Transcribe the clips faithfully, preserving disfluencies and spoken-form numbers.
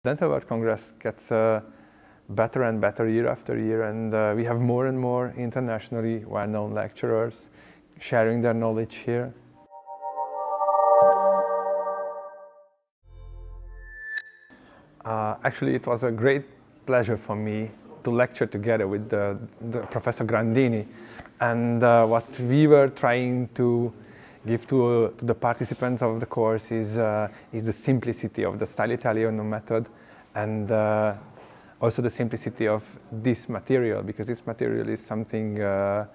Dental World Congress gets uh, better and better year after year, and uh, we have more and more internationally well-known lecturers sharing their knowledge here. Uh, actually, it was a great pleasure for me to lecture together with the, the Professor Grandini, and uh, what we were trying to give to, uh, to the participants of the course is, uh, is the simplicity of the Style Italiano method, and uh, also the simplicity of this material, because this material is something uh,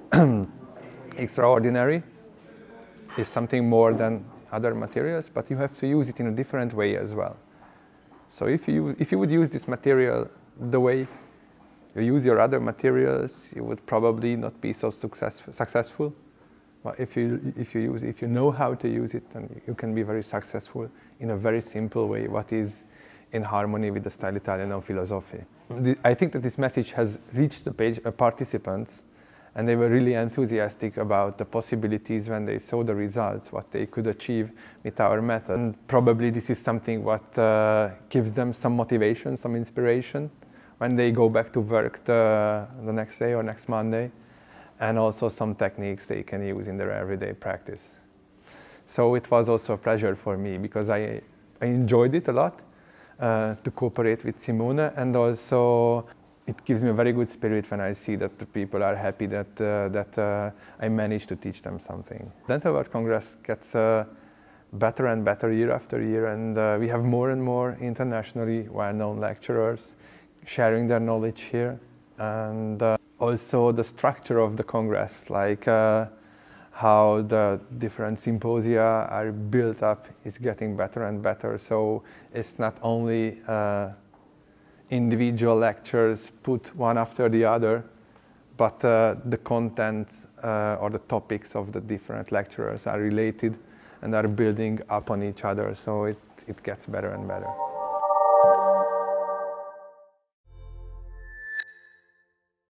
extraordinary. It's something more than other materials, but you have to use it in a different way as well. So if you, if you would use this material the way you use your other materials, you would probably not be so success, successful. But if you, if, you use, if you know how to use it, then you can be very successful in a very simple way, what is in harmony with the Style Italiano philosophy. I think that this message has reached the page, uh, participants, and they were really enthusiastic about the possibilities when they saw the results, what they could achieve with our method. And probably this is something what uh, gives them some motivation, some inspiration when they go back to work the, the next day or next Monday, and also some techniques they can use in their everyday practice. So it was also a pleasure for me, because I, I enjoyed it a lot uh, to cooperate with Simone, and also it gives me a very good spirit when I see that the people are happy that, uh, that uh, I managed to teach them something. Dental World Congress gets uh, better and better year after year, and uh, we have more and more internationally well-known lecturers sharing their knowledge here. And uh, also the structure of the Congress, like uh, how the different symposia are built up, is getting better and better. So it's not only uh, individual lectures put one after the other, but uh, the content uh, or the topics of the different lecturers are related and are building up on each other, so it, it gets better and better.